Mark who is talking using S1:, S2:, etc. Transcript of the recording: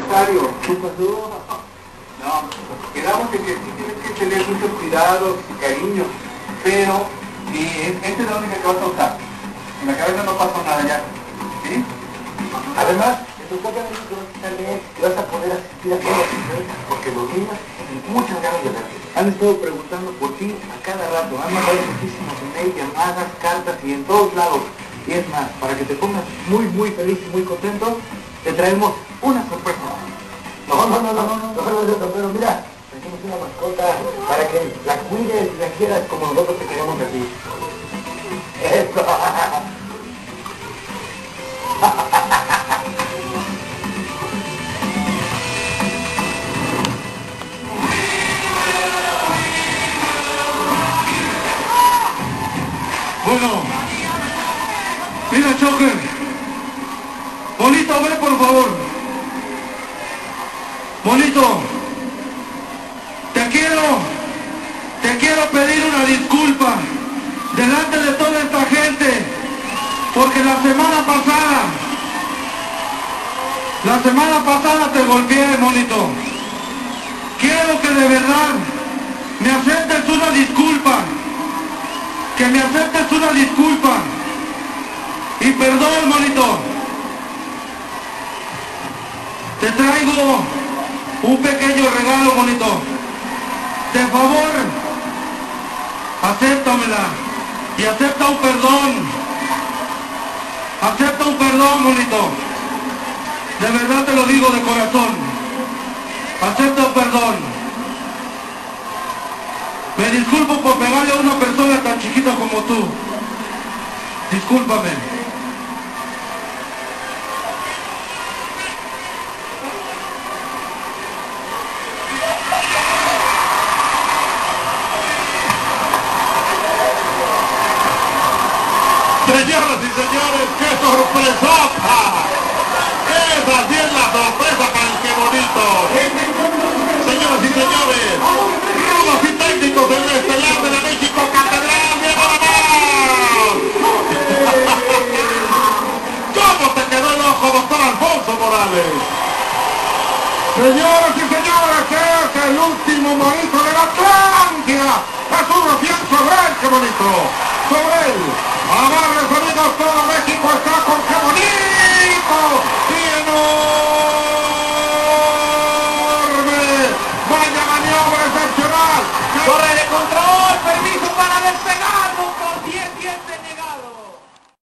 S1: contrario. ¿Qué pasó? No, quedamos en que sí tienes que tener muchos cuidados y cariño, pero esta es la única que vas a usar. En la cabeza no pasa nada ya, ¿sí? Además, en tu propia mente te vas a quitar bien y vas a poder asistir a todos, porque los niños tienen muchas ganas de verte. Han estado preguntando por ti a cada rato, han mandado muchísimos emails, llamadas, cartas y en todos lados. Y es más, para que te pongas muy feliz y muy contento, te traemos una sorpresa. No, pero mira, tenemos una mascota para que la cuides y la quieras como nosotros te queremos a ti. Eso.
S2: Bueno, mira, Choker, Bonito, ve por favor. Bonito, te quiero pedir una disculpa delante de toda esta gente, porque la semana pasada te golpeé, Bonito. Quiero que de verdad me aceptes una disculpa. Que me aceptes una disculpa y perdón, Bonito. Te traigo un pequeño regalo, Bonito. De favor, acéptamela y acepta un perdón. Acepta un perdón, Bonito. De verdad te lo digo de corazón. Acepta un perdón. Me disculpo por pegarle a una persona tan chiquita como tú. Discúlpame.
S3: Señoras y señores, ¡qué sorpresota! Esa sí es la sorpresa tan que bonito. Señoras y señores, rudos y técnicos del estelar de la México Catedral, Diego Ramón. ¿Cómo te quedó el ojo, doctor Alfonso Morales?
S2: Señoras y señores, es el último monito de la Atlántida. Es uno 100 sobre él, qué bonito. Sobre él. Amables amigos, todo México está